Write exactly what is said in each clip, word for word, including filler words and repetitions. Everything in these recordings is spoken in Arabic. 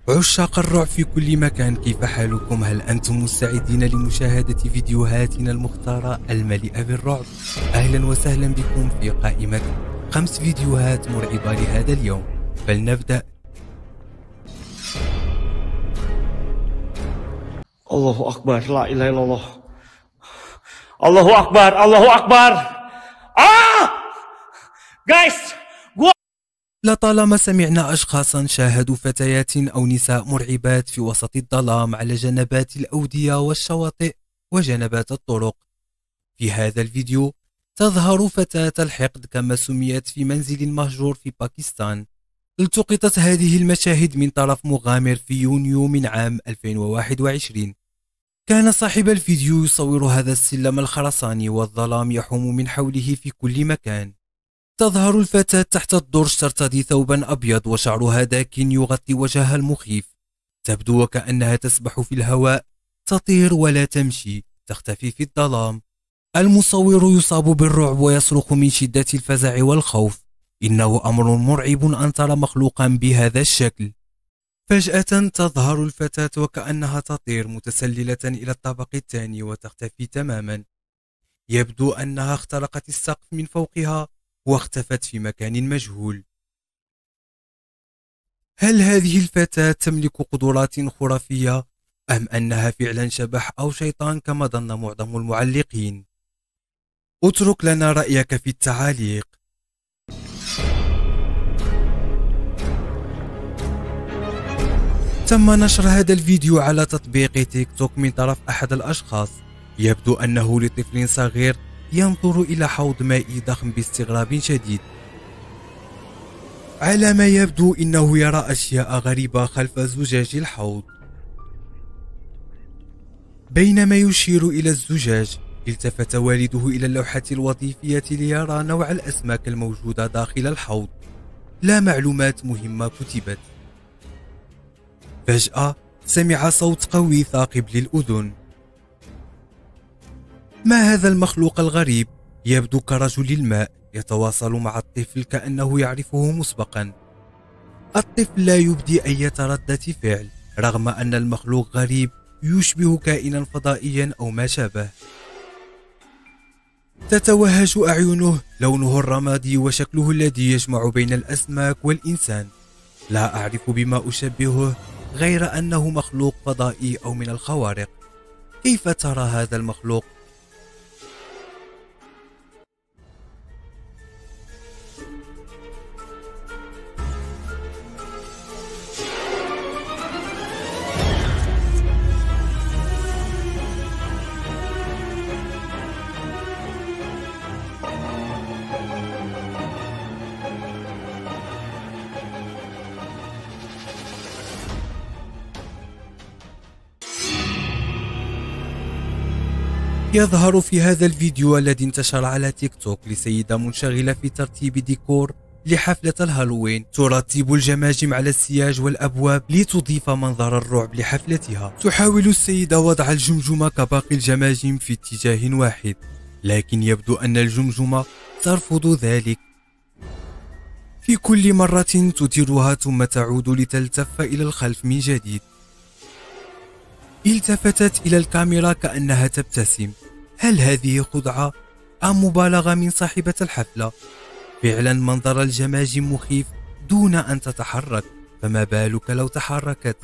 عشاق الرعب في كل مكان، كيف حالكم؟ هل أنتم مستعدين لمشاهدة فيديوهاتنا المختارة المليئة بالرعب؟ أهلا وسهلا بكم في قائمة خمس فيديوهات مرعبة لهذا اليوم. فلنبدأ. الله أكبر، لا إله إلا الله. الله أكبر، الله أكبر. آه جايز لطالما سمعنا أشخاصا شاهدوا فتيات أو نساء مرعبات في وسط الظلام على جنبات الأودية والشواطئ وجنبات الطرق. في هذا الفيديو تظهر فتاة الحقد كما سميت في منزل مهجور في باكستان. التقطت هذه المشاهد من طرف مغامر في يونيو من عام ألفين وواحد وعشرين. كان صاحب الفيديو يصور هذا السلم الخرساني والظلام يحوم من حوله في كل مكان. تظهر الفتاة تحت الدرج ترتدي ثوبا أبيض وشعرها داك يغطي وجهها المخيف. تبدو وكأنها تسبح في الهواء، تطير ولا تمشي، تختفي في الظلام. المصور يصاب بالرعب ويصرخ من شدة الفزع والخوف. إنه أمر مرعب أن ترى مخلوقا بهذا الشكل. فجأة تظهر الفتاة وكأنها تطير متسللة إلى الطابق الثاني وتختفي تماما. يبدو أنها اخترقت السقف من فوقها واختفت في مكان مجهول. هل هذه الفتاة تملك قدرات خرافية أم أنها فعلا شبح أو شيطان كما ظن معظم المعلقين؟ اترك لنا رأيك في التعاليق. تم نشر هذا الفيديو على تطبيق تيك توك من طرف أحد الأشخاص. يبدو أنه لطفل صغير ينظر إلى حوض مائي ضخم باستغراب شديد. على ما يبدو إنه يرى أشياء غريبة خلف زجاج الحوض. بينما يشير إلى الزجاج، التفت والده إلى اللوحة الوظيفية ليرى نوع الأسماك الموجودة داخل الحوض. لا معلومات مهمة كتبت. فجأة سمع صوت قوي ثاقب للأذن. ما هذا المخلوق الغريب؟ يبدو كرجل الماء يتواصل مع الطفل كأنه يعرفه مسبقا. الطفل لا يبدي أي ردة فعل رغم أن المخلوق غريب، يشبه كائنا فضائيا أو ما شابه. تتوهج أعينه، لونه الرمادي وشكله الذي يجمع بين الأسماك والإنسان. لا أعرف بما أشبهه غير أنه مخلوق فضائي أو من الخوارق. كيف ترى هذا المخلوق؟ يظهر في هذا الفيديو الذي انتشر على تيك توك لسيدة منشغلة في ترتيب ديكور لحفلة الهالوين، ترتب الجماجم على السياج والأبواب لتضيف منظر الرعب لحفلتها. تحاول السيدة وضع الجمجمة كباقي الجماجم في اتجاه واحد، لكن يبدو أن الجمجمة ترفض ذلك. في كل مرة تديرها ثم تعود لتلتف إلى الخلف من جديد. التفتت إلى الكاميرا كأنها تبتسم. هل هذه خدعة أم مبالغة من صاحبة الحفلة؟ فعلا منظر الجماجم مخيف دون أن تتحرك، فما بالك لو تحركت؟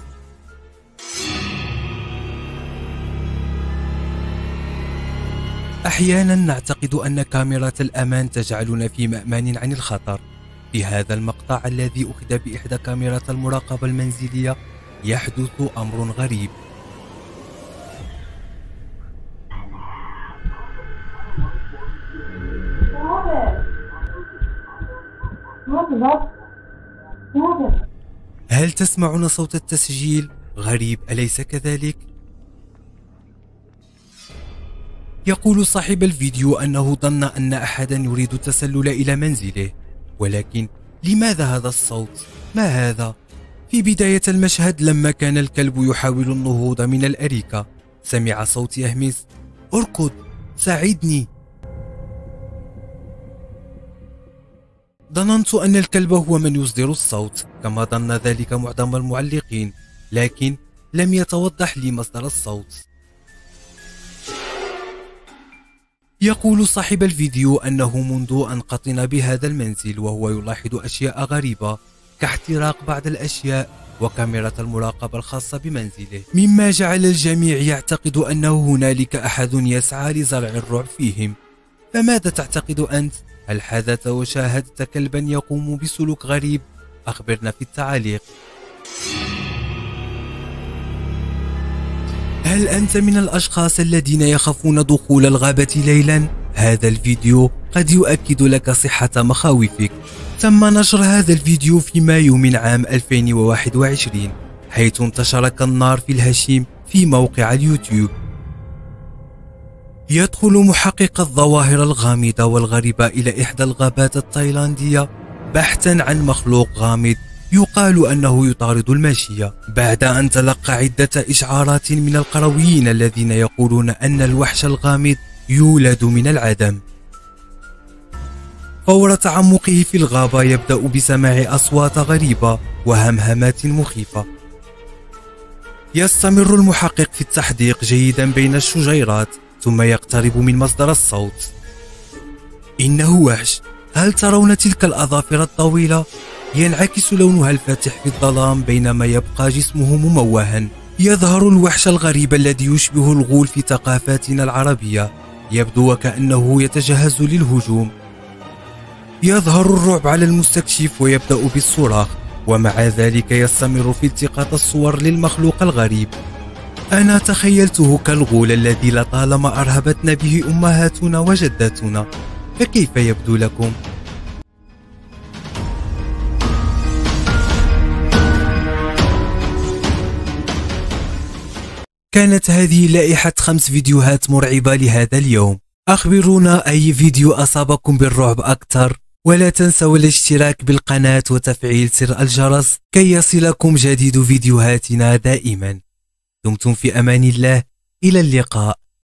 أحيانا نعتقد أن كاميرا الأمان تجعلنا في مأمان عن الخطر. في هذا المقطع الذي أخذ بإحدى كاميرات المراقبة المنزلية يحدث أمر غريب. هل تسمعون صوت التسجيل؟ غريب، أليس كذلك؟ يقول صاحب الفيديو أنه ظن أن أحدا يريد التسلل إلى منزله، ولكن لماذا هذا الصوت؟ ما هذا؟ في بداية المشهد لما كان الكلب يحاول النهوض من الأريكة، سمع صوت يهمس: اركض، ساعدني. ظننت أن الكلب هو من يصدر الصوت، كما ظن ذلك معظم المعلقين، لكن لم يتوضح لي مصدر الصوت. يقول صاحب الفيديو أنه منذ أن قطن بهذا المنزل وهو يلاحظ أشياء غريبة كاحتراق بعض الأشياء وكاميرا المراقبة الخاصة بمنزله، مما جعل الجميع يعتقد أنه هنالك أحد يسعى لزرع الرعب فيهم. فماذا تعتقد أنت؟ هل حدث وشاهدت كلبا يقوم بسلوك غريب؟ أخبرنا في التعاليق. هل أنت من الأشخاص الذين يخافون دخول الغابة ليلا؟ هذا الفيديو قد يؤكد لك صحة مخاوفك. تم نشر هذا الفيديو في مايو من عام ألفين وواحد وعشرين، حيث انتشر كالنار في الهشيم في موقع اليوتيوب. يدخل محقق الظواهر الغامضة والغريبة إلى إحدى الغابات التايلاندية بحثا عن مخلوق غامض يقال أنه يطارد الماشية، بعد أن تلقى عدة إشعارات من القرويين الذين يقولون أن الوحش الغامض يولد من العدم. فور تعمقه في الغابة يبدأ بسماع أصوات غريبة وهمهمات مخيفة. يستمر المحقق في التحديق جيدا بين الشجيرات ثم يقترب من مصدر الصوت. إنه وحش. هل ترون تلك الأظافر الطويلة؟ ينعكس لونها الفاتح في الظلام بينما يبقى جسمه مموها. يظهر الوحش الغريب الذي يشبه الغول في ثقافتنا العربية، يبدو وكأنه يتجهز للهجوم. يظهر الرعب على المستكشف ويبدأ بالصراخ، ومع ذلك يستمر في التقاط الصور للمخلوق الغريب. أنا تخيلته كالغول الذي لطالما أرهبتنا به أمهاتنا وجداتنا، فكيف يبدو لكم؟ كانت هذه لائحة خمس فيديوهات مرعبة لهذا اليوم. أخبرونا أي فيديو أصابكم بالرعب أكثر، ولا تنسوا الاشتراك بالقناة وتفعيل زر الجرس كي يصلكم جديد فيديوهاتنا دائما. دمتم في أمان الله، إلى اللقاء.